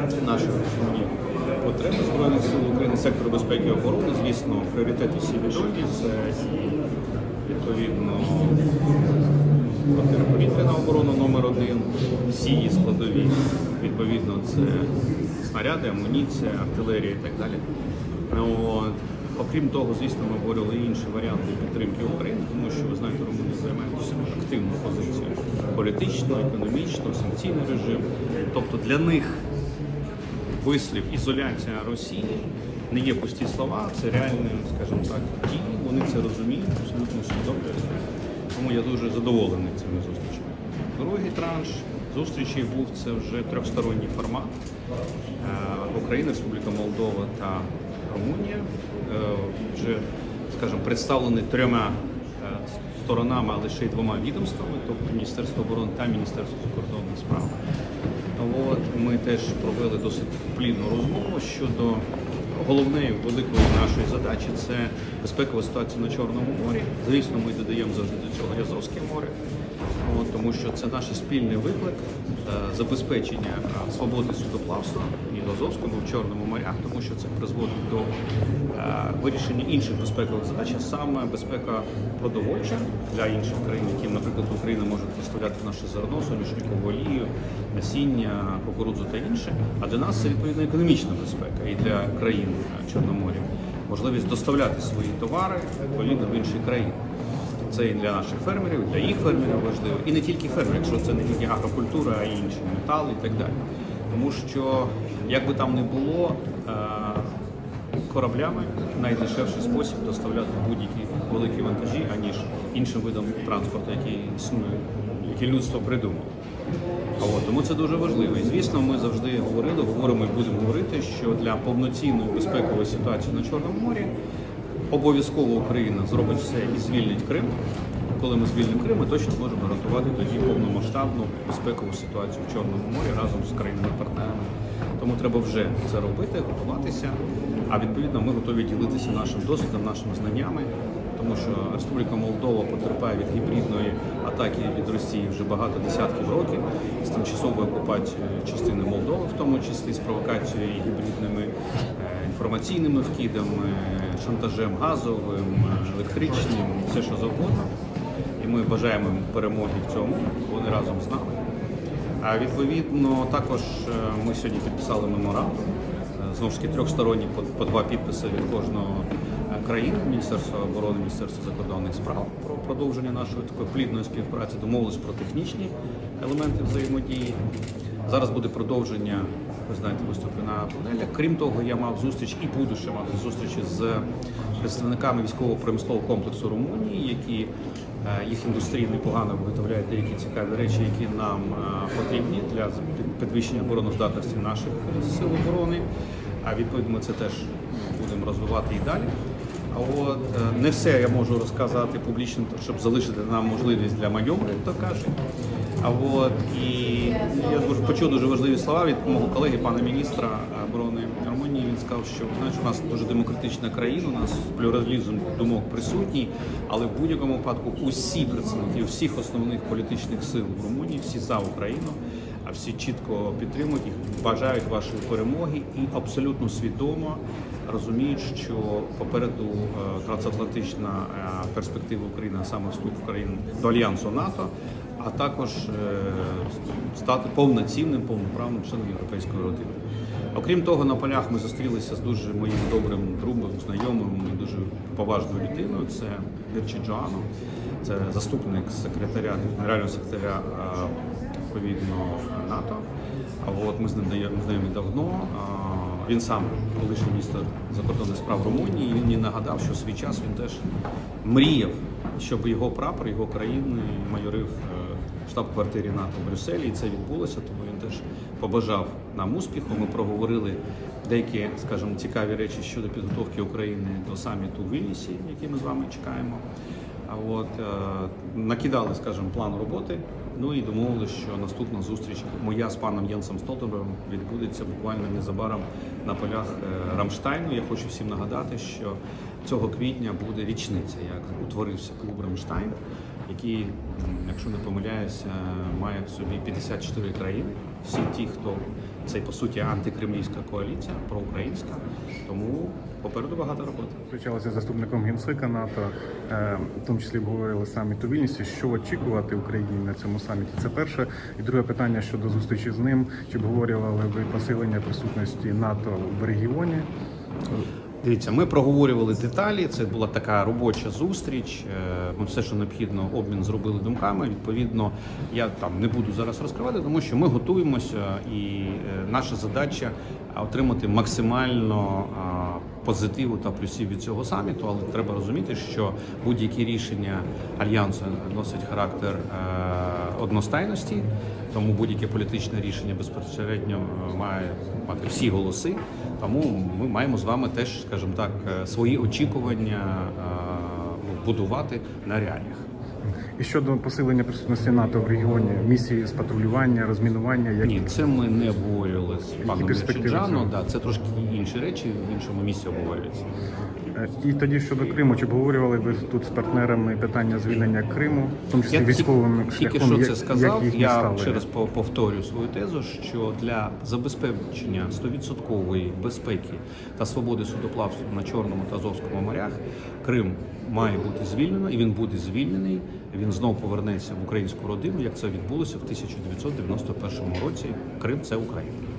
наші основні потреби Збройних сил України, сектору безпеки і оборони. Звісно, пріоритети всі відомі, це і відповідно протиповітряна оборона номер 1, всі її складові, відповідно це снаряди, амуніція, артилерія і так далі. Окрім того, звісно, ми говорили і інші варіанти підтримки України, тому що, ви знаєте, румуни займаються активну позицію політичну, економічну, санкційний режим. Тобто для них вислів ізоляція Росії не є пусті слова, це реальні, скажімо так, дії, вони це розуміють, абсолютно усвідомлюють. Тому я дуже задоволений цими зустрічами. Другий транш зустрічей був це вже трьохсторонній формат. Україна, Республіка Молдова та Румунія вже, скажімо, представлені трьома сторонами, а лише й двома відомствами, тобто Міністерство оборони та Міністерство закордонних справ. Ми теж провели досить плідну розмову щодо головної великої нашої задачі – це безпекова ситуація на Чорному морі. Звісно, ми додаємо завжди до цього Азовське море, тому що це наш спільний виклик забезпечення свободи судоплавства і в Азовському, і в Чорному морях, тому що це призводить до вирішення інших безпекових задач, а саме безпека продовольча для інших країн, яким, наприклад, Україна може поставляти наше зерно, соняшникову олію, насіння, кукурудзу та інше. А для нас це відповідно економічна безпека і для країн Чорномор'я. Можливість доставляти свої товари відповідно в інші країни. Це і для наших фермерів, і для їх фермерів важливо. І не тільки фермерів, якщо це не тільки агрокультура, а й інші метали і так далі. Тому що, як би там не було, кораблями найдешевший спосіб доставляти будь-які великі вантажі, аніж іншим видом транспорту, який існує, який людство придумало. Тому це дуже важливо. І, звісно, ми завжди говоримо і будемо говорити, що для повноцінної безпекової ситуації на Чорному морі обов'язково Україна зробить все і звільнить Крим. Коли ми звільнимо Крим, ми точно можемо гарантувати тоді повномасштабну безпекову ситуацію в Чорному морі разом з країнами-партнерами. Тому треба вже це робити, готуватися, а відповідно ми готові ділитися нашим досвідом, нашими знаннями, тому що Республіка Молдова потерпає від гібридної атаки від Росії вже багато десятків років, з тимчасовою окупацією частини Молдови, в тому числі з провокацією і гібридними інформаційними вкидами, шантажем газовим, електричним, все що завгодно. І ми бажаємо їм перемоги в цьому, вони разом з нами. А відповідно, також ми сьогодні підписали меморандум, знову ж таки трьохсторонні, по 2 підписи від кожного країни, Міністерства оборони, Міністерства закордонних справ, про продовження нашої такої плідної співпраці, домовились про технічні елементи взаємодії. Зараз буде продовження, ви знаєте, виступи на панелях. Крім того, я мав зустріч і буду ще мати зустрічі з представниками військово-промислового комплексу Румунії, які їх індустрії непогано виготовляють деякі цікаві речі, які нам потрібні для підвищення обороноздатності наших сил оборони. А відповідно ми це теж будемо розвивати і далі. Не все я можу розказати публічно, щоб залишити нам можливість для маневру, як то кажуть. І я почув дуже важливі слова від мого колеги, пана міністра оборони Румунії. Він сказав, що у нас дуже демократична країна, у нас плюралізм думок присутній, але в будь-якому випадку усі представники всіх основних політичних сил в Румунії, всі за Україну, а всі чітко підтримують їх, бажають вашої перемоги і абсолютно свідомо розуміють, що попереду трансатлантична перспектива України, а саме вступ України до Альянсу НАТО, а також стати повноцінним, повноправним членом європейської родини. Окрім того, на полях ми зустрілися з дуже моїм добрим другом, знайомим і дуже поважною людиною. Це Вірчі Джоано, це заступник секретаря, генерального секретаря відповідно НАТО. Ми з ним знайомі давно. Він сам колишній міністр закордонних справ Румунії, і він мені нагадав, що в свій час він теж мріяв, щоб його прапор, його країни майорив в штаб-квартирі НАТО в Брюсселі, і це відбулося, тому він теж побажав нам успіху. Ми проговорили деякі, скажімо, цікаві речі щодо підготовки України до саміту в Вільнюсі, який ми з вами чекаємо. Накидали, скажімо, план роботи, і домовилися, що наступна зустріч моя з паном Єнсом Столтенбергом відбудеться буквально незабаром на полях Рамштайну. Я хочу всім нагадати, що цього квітня буде річниця, як утворився клуб Рамштайн. який, якщо не помиляюся, має в собі 54 країни. Всі ті, хто це, по суті, антикремлівська коаліція, проукраїнська, тому попереду багато роботи. Зустрічалися з заступником генсека НАТО, в тому числі обговорили саміт у Вільнюсі. Що очікувати Україні на цьому саміті? Це перше. І друге питання щодо зустрічі з ним. Чи обговорювали ви посилення присутності НАТО в регіоні? Дивіться, ми проговорювали деталі, це була така робоча зустріч, ми все, що необхідно, обмін зробили думками. Відповідно, я там не буду зараз розкривати, тому що ми готуємося і наша задача отримати максимально позитиву та плюсів від цього саміту, але треба розуміти, що будь-які рішення Альянсу носять характер одностайності, тому будь-яке політичне рішення безпосередньо має мати всі голоси, тому ми маємо з вами теж, скажімо так, свої очікування будувати на реаліях. І щодо посилення присутності НАТО в регіоні, місії з патрулювання, розмінування? Ні, це ми не обговорювали з паном Нечиджаном, цього? це трошки інші речі, в іншому місці обговорюються. І тоді щодо Криму, чи обговорювали ви тут з партнерами питання звільнення Криму, в тому числі військовим шляхом? Тільки що це сказав, я ставили? ще раз повторюю свою тезу, що для забезпечення 100% безпеки та свободи судоплавства на Чорному та Азовському морях Крим має бути звільнено, і він буде звільнений, він знову повернеться в українську родину, як це відбулося в 1991 році. Крим – це Україна.